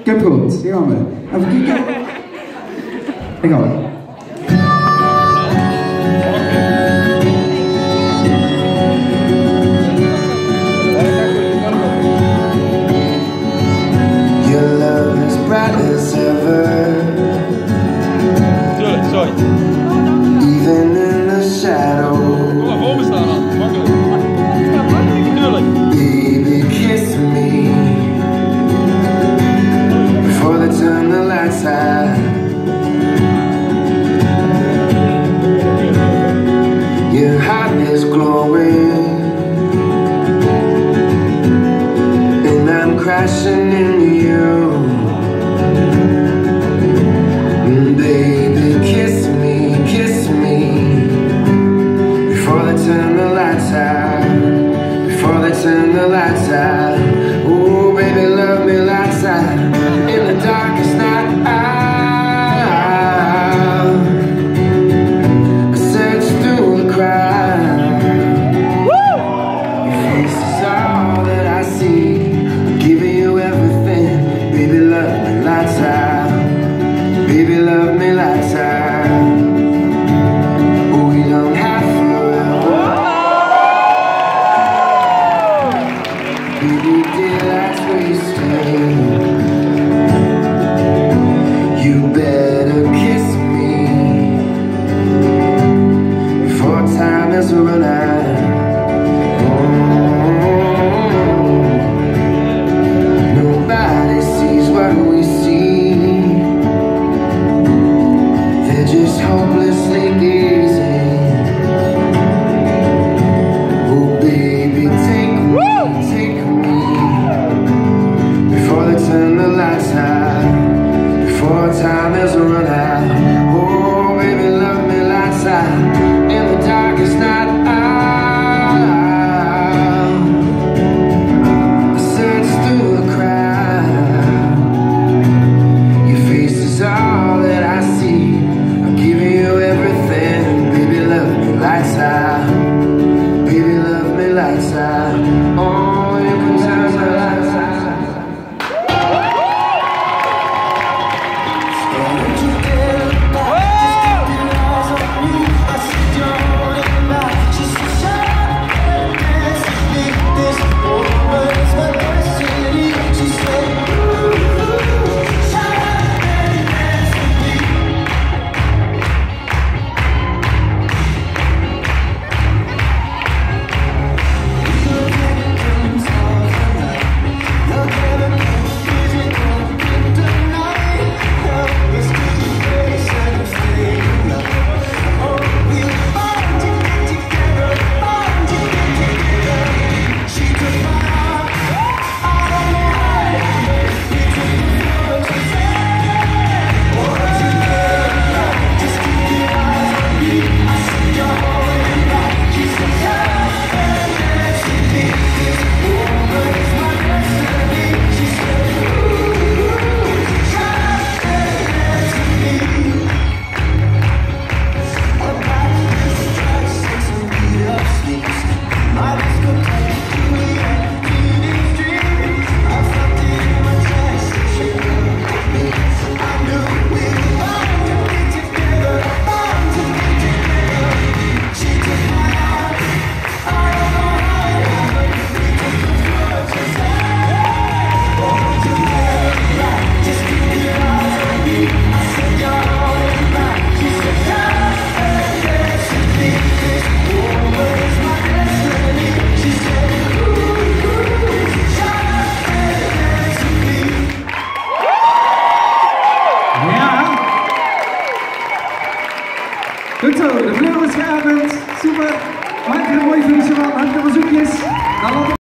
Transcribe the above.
Ik heb goed, hier gaan we. Even kijken. Daar gaan we. Your love is bright as ever. Tuurlijk, sorry. Even in the shadow. Kom maar voor me staan dan, makkelijk. Tuurlijk. Baby, kiss me before they turn the lights out. Your heart is glowing, and I'm crashing into you. Baby, kiss me before they turn the lights out. Before they turn the lights out. Oh, baby, love me lights out. In the darkest night, I search through the crowd. Your face is all that I see. I'm giving you everything. Baby, love me lights out. Baby, love me lights out. Oh, we don't have forever. Baby, daylight's wasted. You better kiss me before time has run out. Nobody sees what we see. They're just hopelessly gazing. Oh, baby, take me before they turn the lights out. Before time has run out. Oh, baby, love me lights out. In the darkest night, I search through the crowd. Your face is all that I see. I'm giving you everything. Baby, love me lights out. Baby, love me lights out. Oh, you can turn the lights out. Goed zo, de vleugels geopend. Super. Maak er een mooi feestje van. Maak er bezoekjes.